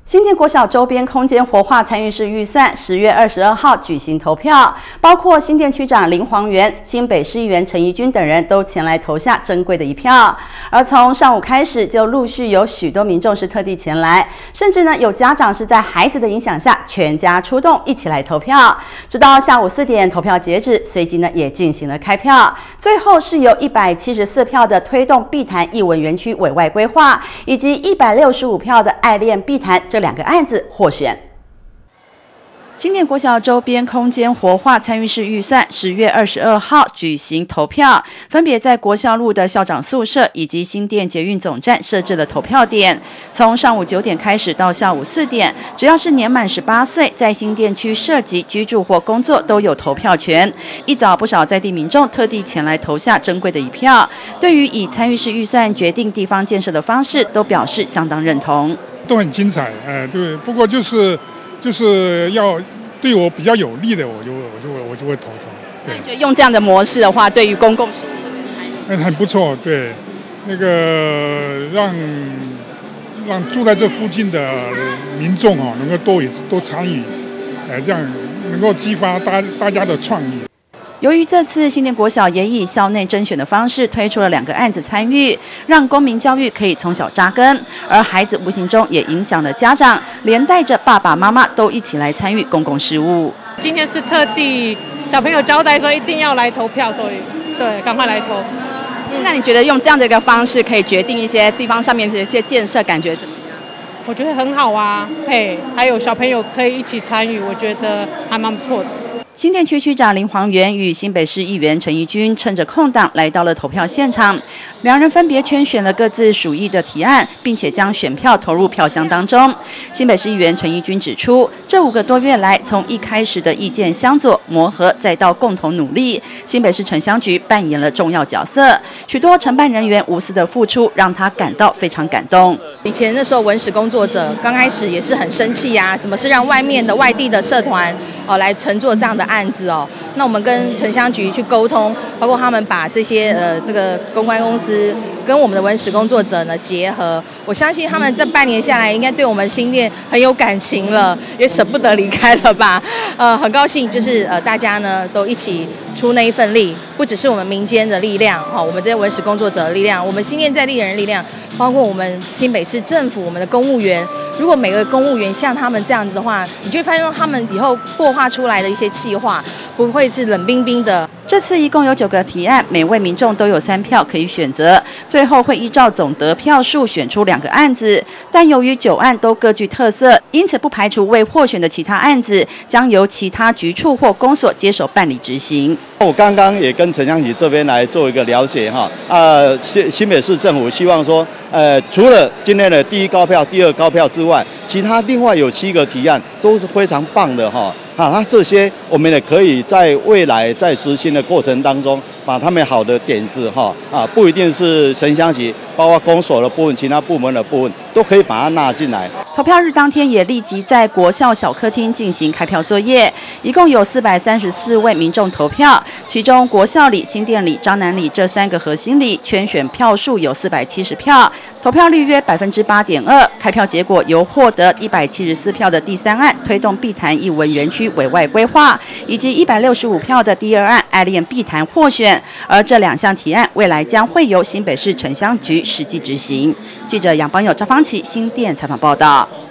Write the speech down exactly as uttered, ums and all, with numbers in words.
新店国小周边空间活化参与式预算十月二十二号举行投票，包括新店区长林煌源、新北市议员陈怡君等人都前来投下珍贵的一票。而从上午开始，就陆续有许多民众是特地前来，甚至呢有家长是在孩子的影响下，全家出动一起来投票。直到下午四点投票截止，随即呢也进行了开票，最后是由一百七十四票的推动碧潭艺文园区委外规划，以及一百六十五票的爱恋碧潭这两个案子获选。新店国小周边空间活化参与式预算十月二十二号举行投票，分别在国校路的校长宿舍以及新店捷运总站设置了投票点。从上午九点开始到下午四点，只要是年满十八岁，在新店区涉及居住或工作都有投票权。一早不少在地民众特地前来投下珍贵的一票，对于以参与式预算决定地方建设的方式，都表示相当认同。 都很精彩，哎、呃，对。不过就是就是要对我比较有利的，我就我就我就会投投。 那你觉得用这样的模式的话，对于公共事务这边参与， 嗯，很不错，对。那个让让住在这附近的民众哦，能够多多参与，哎、呃，这样能够激发大大家的创意。 由于这次新店国小也以校内甄选的方式推出了两个案子参与，让公民教育可以从小扎根，而孩子无形中也影响了家长，连带着爸爸妈妈都一起来参与公共事务。 今天是特地小朋友交代说一定要来投票，所以对，赶快来投。 那你觉得用这样的一个方式可以决定一些地方上面的一些建设，感觉怎么样？ 我觉得很好啊，嘿，还有小朋友可以一起参与，我觉得还蛮不错的。 新店区区长林煌源与新北市议员陈怡君趁着空档来到了投票现场，两人分别圈选了各自属意的提案，并且将选票投入票箱当中。新北市议员陈怡君指出，这五个多月来，从一开始的意见相左磨合，再到共同努力，新北市城乡局扮演了重要角色，许多承办人员无私的付出，让他感到非常感动。 以前那时候文史工作者刚开始也是很生气呀、啊，怎么是让外面的外地的社团哦来承做这样的案子哦？那我们跟城乡局去沟通，包括他们把这些呃这个公关公司跟我们的文史工作者呢结合，我相信他们这半年下来，应该对我们新店很有感情了，也舍不得离开了吧？呃，很高兴，就是呃大家呢都一起出那一份力，不只是我们民间的力量哈、哦，我们这些文史工作者的力量，我们新店在地人的力量，包括我们新北市政府，我们的公务员，如果每个公务员像他们这样子的话，你就会发现他们以后擘画出来的一些企划不会是冷冰冰的。 这次一共有九个提案，每位民众都有三票可以选择，最后会依照总得票数选出两个案子。但由于九案都各具特色，因此不排除未获选的其他案子将由其他局处或公所接手办理执行。 我刚刚也跟城乡局这边来做一个了解哈，呃，新新北市政府希望说，呃，除了今天的第一高票、第二高票之外，其他另外有七个提案都是非常棒的哈。啊，那这些我们也可以在未来在执行的过程当中，把他们好的点子哈啊，不一定是城乡局，包括公所的部分、其他部门的部分，都可以把它纳进来。 投票日当天也立即在国校小客厅进行开票作业，一共有四百三十四位民众投票，其中国校里、新店里、彰南里这三个核心里圈选票数有四百七十票，投票率约百分之八点二。开票结果由获得一百七十四票的第三案推动碧潭艺文园区委外规划，以及一百六十五票的第二案爱恋碧潭获选，而这两项提案未来将会由新北市城乡局实际执行。记者杨邦友、赵芳琪新店采访报道。